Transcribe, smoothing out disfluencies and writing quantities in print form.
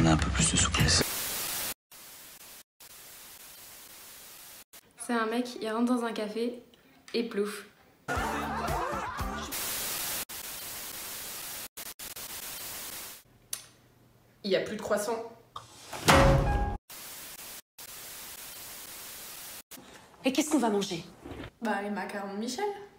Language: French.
demander un peu plus de souplesse. C'est un mec, il rentre dans un café et plouf. Il n'y a plus de croissant. Et qu'est-ce qu'on va manger? Bah, les macarons de Michel.